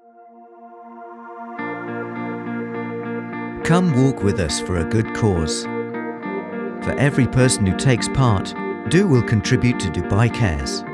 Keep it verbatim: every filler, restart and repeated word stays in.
Come walk with us for a good cause. For every person who takes part, Do will contribute to Dubai Cares.